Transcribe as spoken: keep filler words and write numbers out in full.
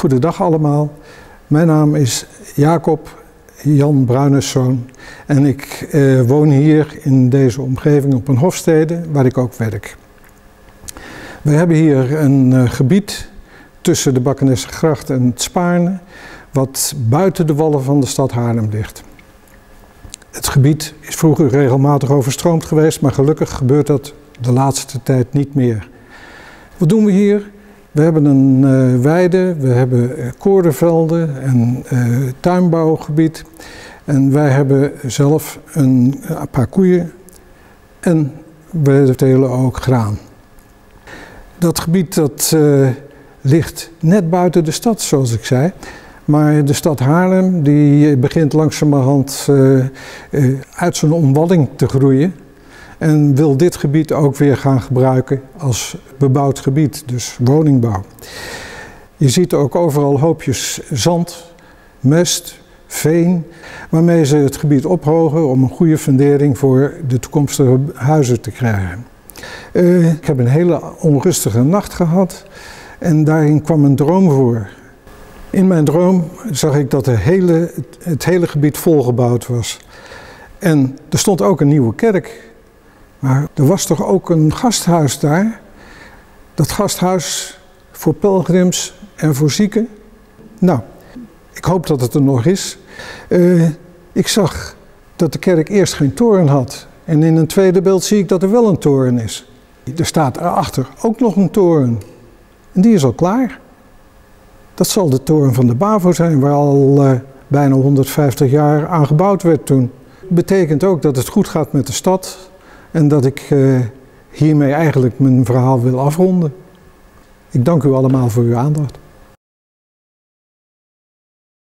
Goedendag allemaal. Mijn naam is Jacob Jan Bruineszoon en ik eh, woon hier in deze omgeving op een hofstede waar ik ook werk. We hebben hier een uh, gebied tussen de Bakkenessegracht en het Spaarne, wat buiten de wallen van de stad Haarlem ligt. Het gebied is vroeger regelmatig overstroomd geweest, maar gelukkig gebeurt dat de laatste tijd niet meer. Wat doen we hier? We hebben een uh, weide, we hebben uh, korenvelden en uh, tuinbouwgebied. En wij hebben zelf een, een paar koeien en we telen ook graan. Dat gebied dat, uh, ligt net buiten de stad, zoals ik zei. Maar de stad Haarlem die begint langzamerhand uh, uh, uit zijn omwalling te groeien. En wil dit gebied ook weer gaan gebruiken als bebouwd gebied, dus woningbouw. Je ziet ook overal hoopjes zand, mest, veen, waarmee ze het gebied ophogen om een goede fundering voor de toekomstige huizen te krijgen. Uh, ik heb een hele onrustige nacht gehad en daarin kwam een droom voor. In mijn droom zag ik dat de hele, het hele gebied volgebouwd was. En er stond ook een nieuwe kerk. Maar er was toch ook een gasthuis daar? Dat gasthuis voor pelgrims en voor zieken? Nou, ik hoop dat het er nog is. Uh, ik zag dat de kerk eerst geen toren had. En in een tweede beeld zie ik dat er wel een toren is. Er staat erachter ook nog een toren. En die is al klaar. Dat zal de toren van de Bavo zijn, waar al uh, bijna honderdvijftig jaar aan gebouwd werd toen. Dat betekent ook dat het goed gaat met de stad. En dat ik uh, hiermee eigenlijk mijn verhaal wil afronden. Ik dank u allemaal voor uw aandacht.